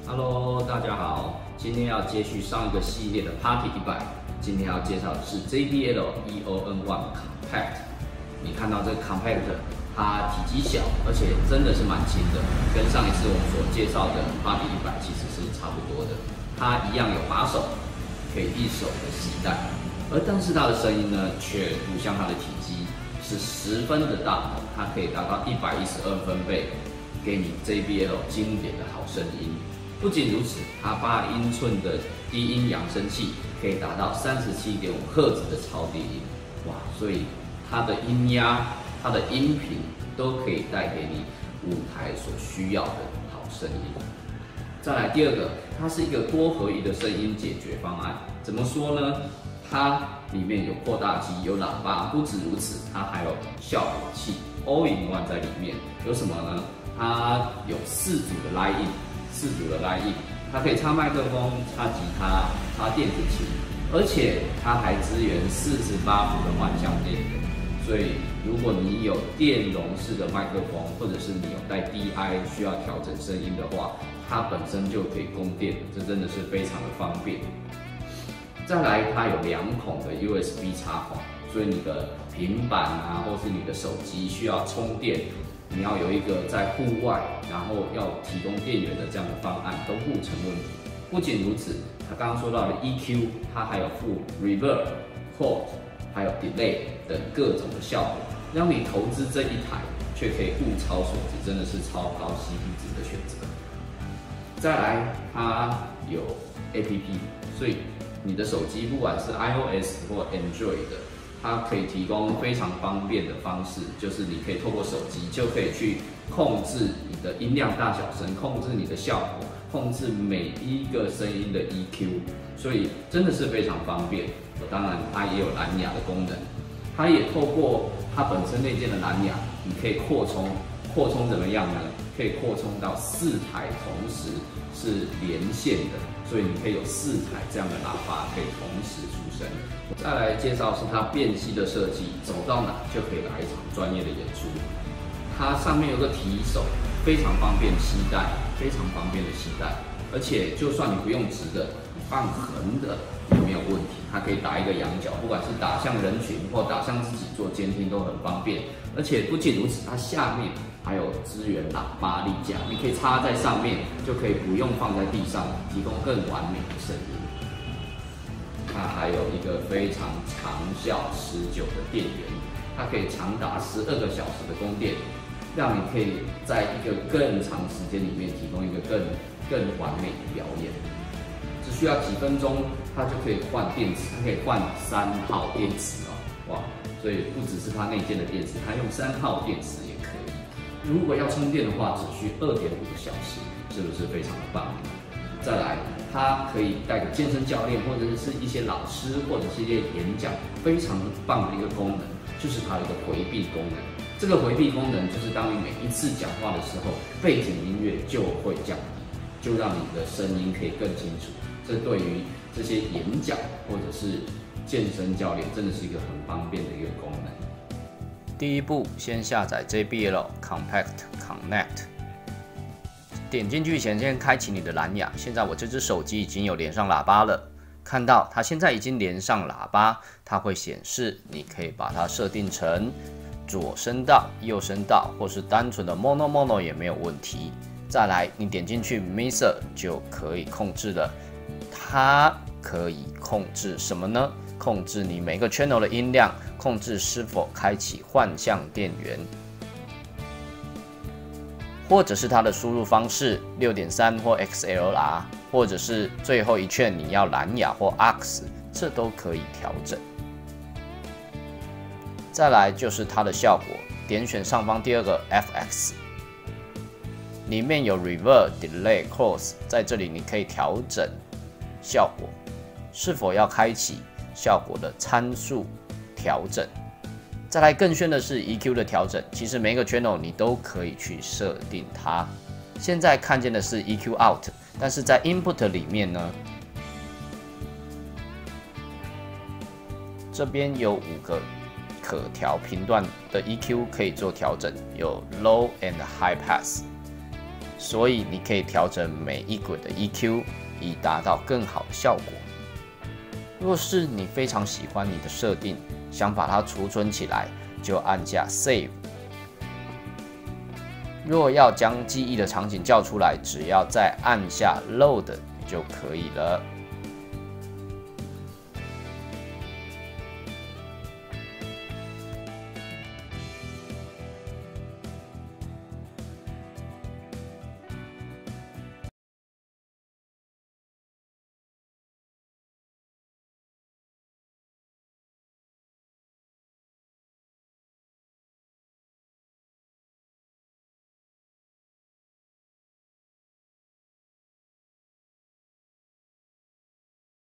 Hello， 大家好，今天要接续上一个系列的 Party 100，今天要介绍的是 JBL EON1 Compact。你看到这个 Compact， 它体积小，而且真的是蛮轻的，跟上一次我们所介绍的 Party 100其实是差不多的。它一样有把手，可以一手的携带，但是它的声音呢，却不像它的体积是十分的大，它可以达到112分贝，给你 JBL 经典的好声音。不仅如此，它8英寸的低音扬声器可以达到37.5赫兹的超低音，哇！所以它的音压、它的音频都可以带给你舞台所需要的好声音。再来第二个，它是一个多合一的声音解决方案。怎么说呢？它里面有扩大机、有喇叭，不止如此，它还有效果器 ，All in One 在里面。有什么呢？它有4组的 Line In，它可以插麦克风、插吉他、插电子琴，而且它还支援48伏的万向电源。所以，如果你有电容式的麦克风，或者是你有带 DI 需要调整声音的话，它本身就可以供电，这真的是非常的方便。再来，它有2孔的 USB 插孔，所以你的平板啊，或是你的手机需要充电，你要有一个在户外，然后要提供电源的这样的方案都不成问题。不仅如此，它刚刚说到的 EQ， 它还有附 Reverb、Chord， 还有 Delay 等各种的效果，让你投资这一台却可以物超所值，真的是超高 CP 值的选择。再来，它有 APP， 所以你的手机不管是 iOS 或 Android 的，它可以提供非常方便的方式，就是你可以透过手机就可以去控制你的音量大小声，控制你的效果，控制每一个声音的 EQ， 所以真的是非常方便。当然，它也有蓝牙的功能，它也透过它本身内建的蓝牙，你可以扩充怎么样呢？可以扩充到4台同时是连线的，所以你可以有4台这样的喇叭可以同时出声。再来介绍是它便携的设计，走到哪就可以来一场专业的演出。它上面有个提手，非常方便携带，非常方便的携带，而且就算你不用直的，你放横的也没有问题。它可以打一个仰角，不管是打向人群或打向自己做监听都很方便。而且不仅如此，它下面还有支援喇叭立架，你可以插在上面，就可以不用放在地上，提供更完美的声音。它还有一个非常长效持久的电源，它可以长达12个小时的供电，让你可以在一个更长时间里面提供一个更完美的表演。只需要几分钟，它就可以换电池，它可以换3号电池哦，哇！所以不只是它内建的电池，它用3号电池也可以。如果要充电的话，只需2.5个小时，是不是非常的棒？再来，它可以带个健身教练，或者是一些老师，或者是一些演讲，非常棒的一个功能，就是它有一个回避功能。这个回避功能就是当你每一次讲话的时候，背景音乐就会降低，就让你的声音可以更清楚。这对于这些演讲或者是健身教练，真的是一个很方便的一个功能。 第一步，先下载 JBL Compact Connect， 点进去前先开启你的蓝牙。现在我这只手机已经有连上喇叭了，看到它现在已经连上喇叭，它会显示，你可以把它设定成左声道、右声道，或是单纯的 mono 也没有问题。再来，你点进去 Mixer 就可以控制了。它可以控制什么呢？控制你每个 channel 的音量，控制是否开启幻象电源，或者是它的输入方式 6.3 或 XLR， 或者是最后一圈你要蓝牙或 AUX， 这都可以调整。再来就是它的效果，点选上方第2个 FX， 里面有 Reverb、Delay、Chorus， 在这里你可以调整效果是否要开启效果的参数调整。再来更炫的是 EQ 的调整，其实每个 channel 你都可以去设定它。现在看见的是 EQ out， 但是在 Input 里面呢，这边有5个可调频段的 EQ 可以做调整，有 Low and High Pass。 所以你可以调整每一轨的 EQ， 以达到更好的效果。若是你非常喜欢你的设定，想把它储存起来，就按下 Save。若要将记忆的场景叫出来，只要再按下 Load 就可以了。